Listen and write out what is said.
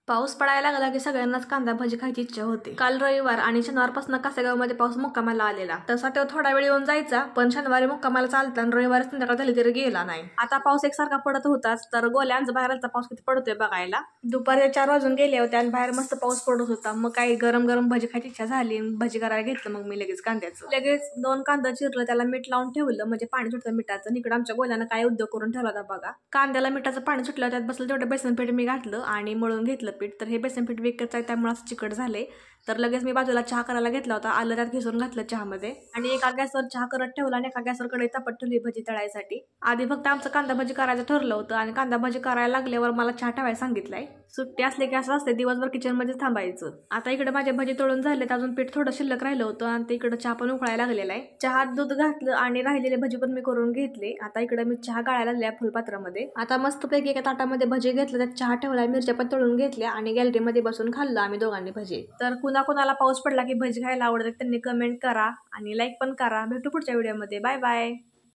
पाऊस पडायला लागला की सगळ्यांनाच कांदा भजी खायची इच्छा होते. काल रविवार आणि शनिवारपासून कासेगावमध्ये पाऊस मुक्कामाला आलेला. तसा तो थोडा वेळ येऊन जायचा, पण शनिवारी मुक्कामाला चालता आणि रविवारी संध्याकाळ झाली तरी गेला नाही. आता पाऊस एकसारखा पडत होताच, तर गोल्यांचा बाहेरचा पाऊस किती पडतोय बघायला. दुपारी 4 वाजून गेले होते आणि बाहेर मस्त पाऊस पडत होता. मग काही गरम गरम भजी खायची इच्छा झाली, भजी करायला घेतलं मग मी लगेच कांद्याचं. लगेच 2 कांदा चिरलं, त्याला मीठ लावून ठेवलं म्हणजे पाणी सुटतं मिठाचं. इकडं आमच्या गोल्यानं काय उद्योग करून ठेवला होता बघा. कांद्याला मिठाचं पाणी सुटलं, त्यात बसलं तेवढं बेसन पीठ मी घातलं आणि मळून घेतलं पीठ. तर हे बेसन पीठ विकतचं आहे त्यामुळे असं चिकट झाले. तर लगेच मी बाजूला चहा करायला घेतला होता, आलं त्यात घिसून घातलं चहामध्ये आणि एका गॅसवर चहा करत ठेवला आणि एका गॅसवर कढई तापत ठेवली भजी तळायसाठी. आधी फक्त आमचं कांदा भजी करायचं ठरलं होतं आणि कांदा भजी करायला लागल्यावर मला चहा ठेवायला सांगितलंय. सुट्टी असले की असं असते, दिवसभर किचनमध्ये थांबायचं. आता इकडे माझे भजी तळून झालेत, अजून पीठ थोडं शिल्लक राहिलं होतं आणि ते इकडे चहा पण उकळायला लागलेला आहे. चहात दूध घातलं आणि राहिलेले भजी पण मी करून घेतले. आता इकडे मी चहा गाळायला लागल्या फुलपात्रामध्ये. आता मस्तपैकी एका ताटामध्ये भजी घेतलं, त्यात चहा ठेवला, मिरच्या पण तळून घेतल्या आणि गॅलरीमध्ये बसून खाल्लं आम्ही दोघांनी भजी. तर कुणाला पाऊस पडला की भजी खायला आवडतात त्यांनी कमेंट करा आणि लाईक पण करा. भेटू पुढच्या व्हिडिओमध्ये. Bye bye.